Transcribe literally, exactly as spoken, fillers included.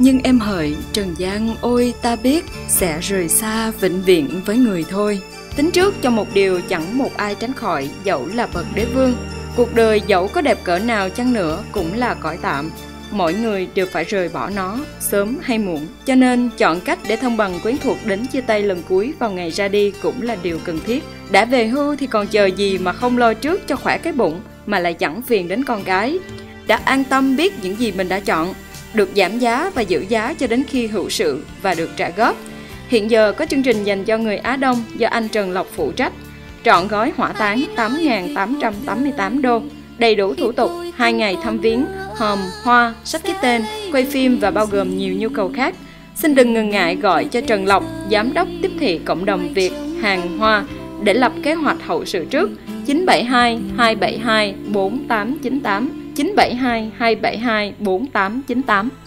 Nhưng em hỡi trần gian ôi ta biết sẽ rời xa vĩnh viễn với người thôi. Tính trước cho một điều chẳng một ai tránh khỏi, dẫu là bậc đế vương. Cuộc đời dẫu có đẹp cỡ nào chăng nữa cũng là cõi tạm. Mỗi người đều phải rời bỏ nó, sớm hay muộn. Cho nên chọn cách để thân bằng quyến thuộc đến chia tay lần cuối vào ngày ra đi cũng là điều cần thiết. Đã về hưu thì còn chờ gì mà không lo trước cho khỏe cái bụng, mà lại chẳng phiền đến con cái. Đã an tâm biết những gì mình đã chọn, được giảm giá và giữ giá cho đến khi hữu sự và được trả góp. Hiện giờ có chương trình dành cho người Á Đông do anh Trần Lộc phụ trách. Trọn gói hỏa táng tám nghìn tám trăm tám mươi tám đô, đầy đủ thủ tục, hai ngày thăm viếng, hòm, hoa, sách ký tên, quay phim và bao gồm nhiều nhu cầu khác. Xin đừng ngần ngại gọi cho Trần Lộc, Giám đốc tiếp thị cộng đồng Việt Hàng Hoa để lập kế hoạch hậu sự trước. Chín bảy hai hai bảy hai bốn tám chín tám, chín bảy hai hai bảy hai bốn tám chín tám.